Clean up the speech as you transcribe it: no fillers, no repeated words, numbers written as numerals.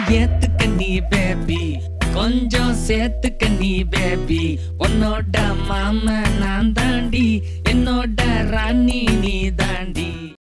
ஏத்துக்க நீ பேபி கொஞ்சம் சேர்த்துக்க நீ பேபி உன்னோட மாம நான் தாண்டி என்னோட ராணி நீ தாண்டி